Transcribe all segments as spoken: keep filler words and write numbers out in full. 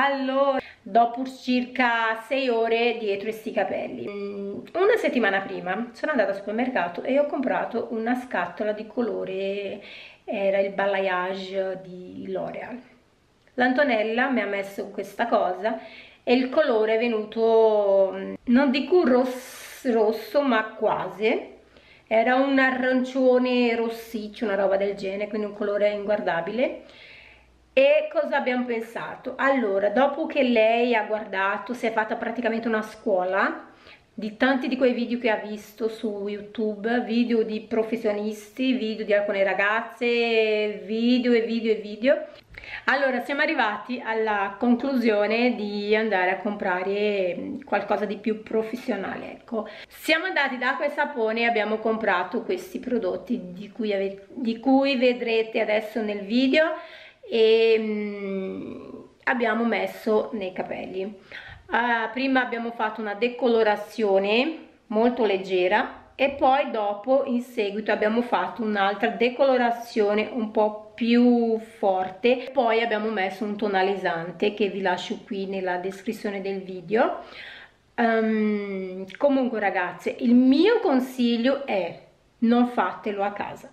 Allora, dopo circa sei ore dietro questi capelli, una settimana prima sono andata al supermercato e ho comprato una scatola di colore, era il balayage di L'Oreal. L'Antonella mi ha messo questa cosa e il colore è venuto, non dico rosso, rosso ma quasi, era un arancione rossiccio, una roba del genere, quindi un colore inguardabile. E cosa abbiamo pensato? Allora, dopo che lei ha guardato, si è fatta praticamente una scuola di tanti di quei video che ha visto su YouTube, video di professionisti, video di alcune ragazze, video e video e video. Allora siamo arrivati alla conclusione di andare a comprare qualcosa di più professionale, ecco. Siamo andati da Acqua e Sapone e abbiamo comprato questi prodotti di cui, ave di cui vedrete adesso nel video e um, abbiamo messo nei capelli. Uh, prima abbiamo fatto una decolorazione molto leggera e poi dopo in seguito abbiamo fatto un'altra decolorazione un po' più forte, poi abbiamo messo un tonalizzante che vi lascio qui nella descrizione del video. Um, comunque ragazze, il mio consiglio è: non fatelo a casa.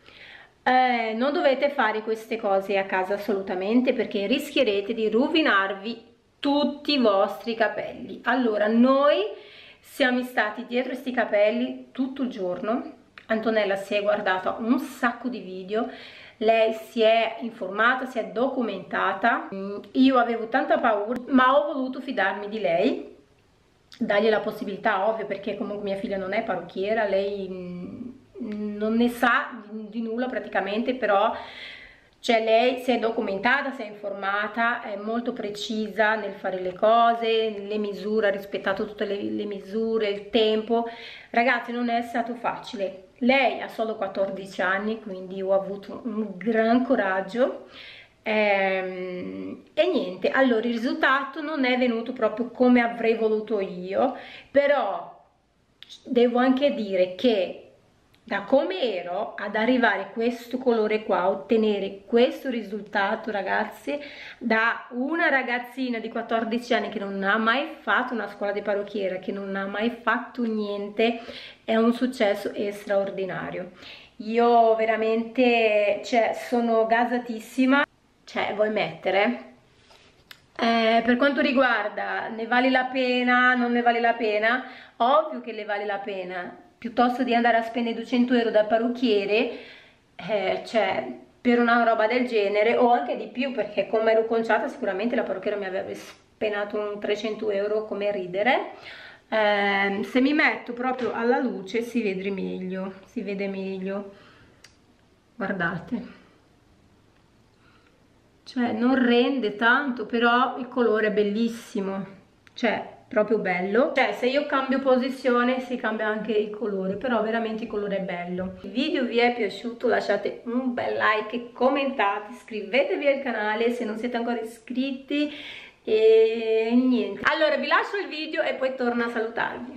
Eh, non dovete fare queste cose a casa assolutamente, perché rischierete di rovinarvi tutti i vostri capelli. Allora, noi siamo stati dietro questi capelli tutto il giorno. Antonella si è guardata un sacco di video, lei si è informata, si è documentata. Io avevo tanta paura, ma ho voluto fidarmi di lei, dargli la possibilità, ovvio, perché comunque mia figlia non è parrucchiera, lei non ne sa di nulla praticamente, però cioè lei si è documentata, si è informata, è molto precisa nel fare le cose, le misure, ha rispettato tutte le, le misure, il tempo. Ragazzi, non è stato facile. Lei ha solo quattordici anni, quindi ho avuto un gran coraggio. Ehm, e niente, allora il risultato non è venuto proprio come avrei voluto io, però devo anche dire che da come ero ad arrivare a questo colore qua, ottenere questo risultato, ragazzi, da una ragazzina di quattordici anni che non ha mai fatto una scuola di parrucchiera, che non ha mai fatto niente, è un successo straordinario. Io veramente, cioè, sono gasatissima. Cioè, vuoi mettere? Eh, per quanto riguarda ne vale la pena, non ne vale la pena, ovvio che ne vale la pena. Piuttosto di andare a spendere duecento euro dal parrucchiere, eh, cioè per una roba del genere, o anche di più, perché come ero conciata sicuramente la parrucchiera mi avrebbe spenato un trecento euro, come ridere. Eh, se mi metto proprio alla luce si vede meglio, si vede meglio, guardate, cioè non rende tanto, però il colore è bellissimo, cioè proprio bello. Cioè se io cambio posizione si cambia anche il colore, però veramente il colore è bello. Il video vi è piaciuto, lasciate un bel like, commentate, iscrivetevi al canale se non siete ancora iscritti e niente. Allora vi lascio il video e poi torno a salutarvi.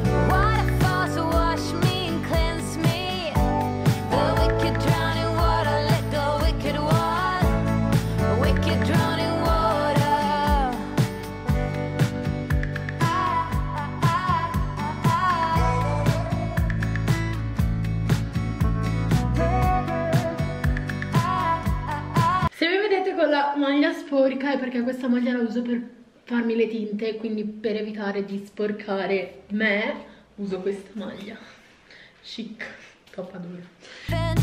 La maglia sporca è perché questa maglia la uso per farmi le tinte, quindi per evitare di sporcare me uso questa maglia chic, troppa dura.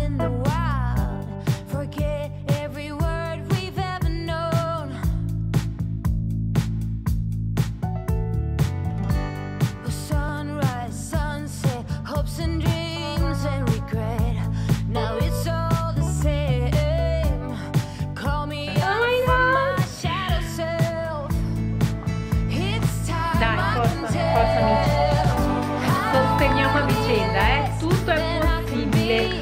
Sosteniamo a vicenda, eh? Tutto è possibile.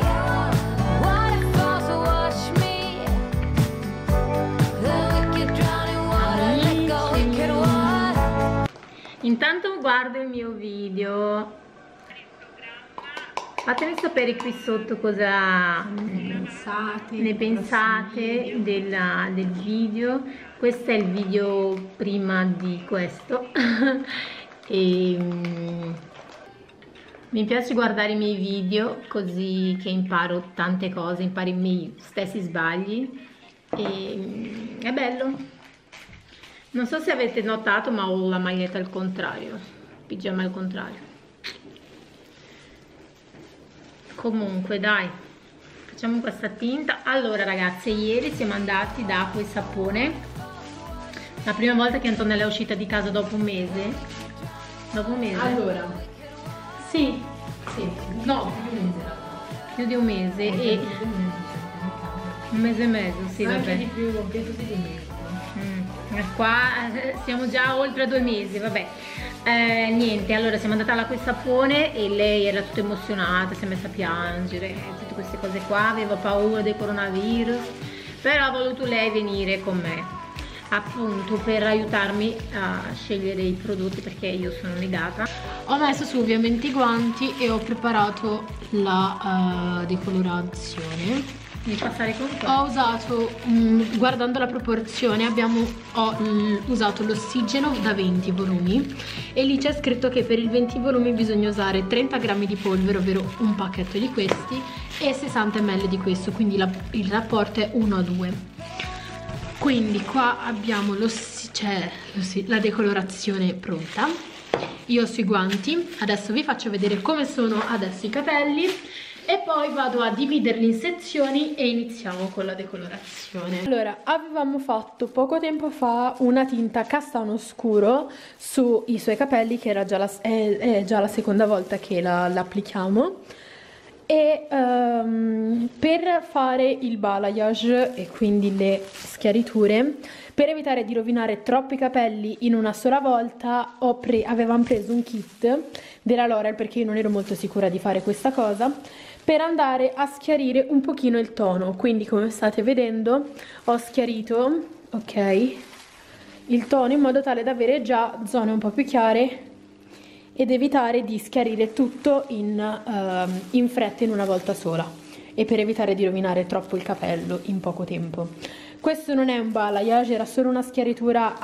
Intanto guardo il mio video. Fatemi sapere qui sotto cosa ne pensate, ne pensate della, del video. Questo è il video prima di questo. E, um, mi piace guardare i miei video così che imparo tante cose, imparo i miei stessi sbagli e um, è bello. Non so se avete notato, ma ho la maglietta al contrario, pigiama al contrario. Comunque dai, facciamo questa tinta. Allora ragazze, ieri siamo andati da acqua e sapone, la prima volta che Antonella è uscita di casa dopo un mese. Dopo un mese? Allora, sì, sì, no, più di un mese. Più di un mese e... un mese e mezzo, sì, anche vabbè. di più, penso di un mese. Mm, qua siamo già oltre due mesi, vabbè. Eh, niente, allora siamo andate all'acqua e sapone e lei era tutta emozionata, si è messa a piangere, tutte queste cose qua, aveva paura del coronavirus, però ha voluto lei venire con me, appunto per aiutarmi a scegliere i prodotti perché io sono negata. Ho messo su ovviamente i guanti e ho preparato la uh, decolorazione. Devi passare con te. Ho usato, um, guardando la proporzione, abbiamo ho, um, usato l'ossigeno da venti volumi e lì c'è scritto che per il venti volumi bisogna usare trenta grammi di polvere, ovvero un pacchetto di questi, e sessanta millilitri di questo, quindi la, il rapporto è uno a due. Quindi qua abbiamo cioè, la decolorazione pronta. Io ho sui guanti, adesso vi faccio vedere come sono adesso i capelli e poi vado a dividerli in sezioni e iniziamo con la decolorazione. Allora, avevamo fatto poco tempo fa una tinta castano scuro sui suoi capelli, che era già la, è, è già la seconda volta che la, la applichiamo. E um, per fare il balayage e quindi le schiariture, per evitare di rovinare troppi capelli in una sola volta, ho pre avevamo preso un kit della L'Oreal, perché io non ero molto sicura di fare questa cosa, per andare a schiarire un pochino il tono. Quindi, come state vedendo, ho schiarito, ok, il tono in modo tale da avere già zone un po' più chiare ed evitare di schiarire tutto in, uh, in fretta in una volta sola, e per evitare di rovinare troppo il capello in poco tempo. Questo non è un balayage, era solo una schiaritura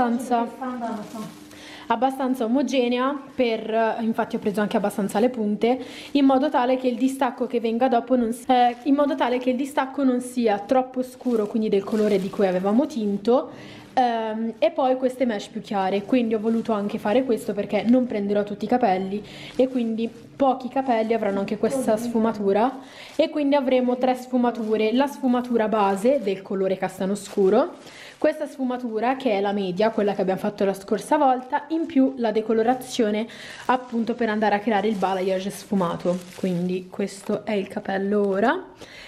abbastanza abbastanza omogenea, per infatti ho preso anche abbastanza le punte, in modo tale che il distacco che venga dopo non eh, in modo tale che il distacco non sia troppo scuro, quindi del colore di cui avevamo tinto, ehm, e poi queste mesh più chiare. Quindi ho voluto anche fare questo perché non prenderò tutti i capelli e quindi pochi capelli avranno anche questa sfumatura, e quindi avremo tre sfumature: la sfumatura base del colore castano scuro, questa sfumatura che è la media, quella che abbiamo fatto la scorsa volta, in più la decolorazione appunto per andare a creare il balayage sfumato. Quindi questo è il capello ora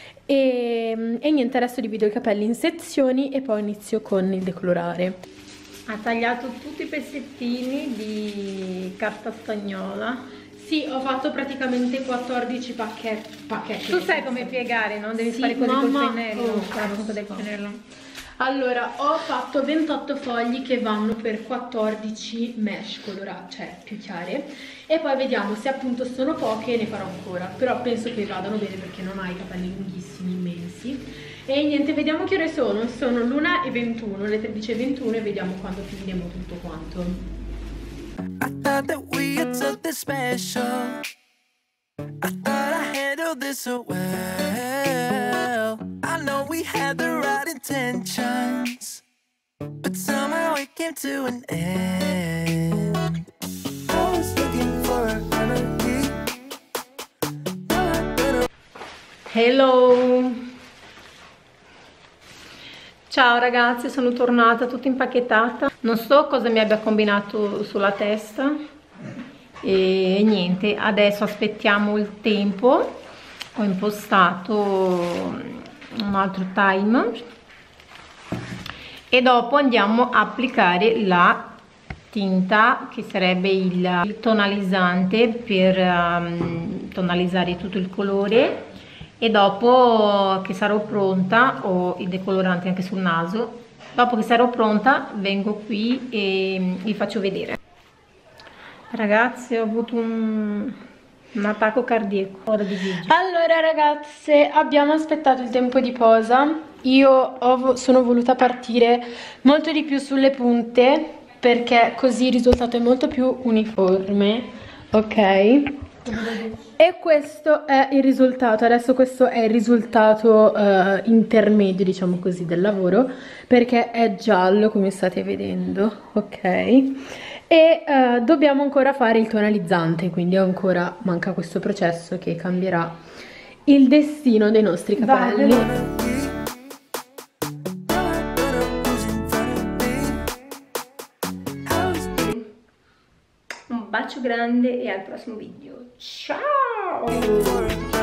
e, e niente, adesso divido i capelli in sezioni e poi inizio con il decolorare. Ha tagliato tutti i pezzettini di carta stagnola. Sì, ho fatto praticamente quattordici pacchetti. pacchetti Tu sai come piegare, no? Devi sì, fare così mamma, col pennello, oh, con la punta del pennello. Allora, ho fatto ventotto fogli che vanno per quattordici mesh colorate, cioè più chiare, e poi vediamo se appunto sono poche, ne farò ancora, però penso che vadano bene perché non hai capelli lunghissimi, immensi. E niente, vediamo che ore sono, sono l'una e ventuno, le tredici e ventuno, e vediamo quando finiremo tutto quanto. I thought that we had something special. I thought I handled this so well. I know we had the right intentions, but somehow it came to an end. I was looking for a remedy. Hello! Ciao ragazzi, sono tornata tutta impacchettata. Non so cosa mi abbia combinato sulla testa e niente, adesso aspettiamo il tempo. Ho impostato un altro timer e dopo andiamo a applicare la tinta, che sarebbe il, il tonalizzante per um, tonalizzare tutto il colore, e dopo che sarò pronta, ho il decolorante anche sul naso, dopo che sarò pronta vengo qui e vi faccio vedere. Ragazzi, ho avuto un Un attacco cardiaco, ora di video. Allora ragazze, abbiamo aspettato il tempo di posa. Io ho, sono voluta partire molto di più sulle punte, perché così il risultato è molto più uniforme, ok? E questo è il risultato. Adesso questo è il risultato uh, intermedio, diciamo così, del lavoro, perché è giallo come state vedendo, ok? E uh, dobbiamo ancora fare il tonalizzante, quindi ancora manca questo processo che cambierà il destino dei nostri capelli. Vai. Un bacio grande e al prossimo video. Ciao!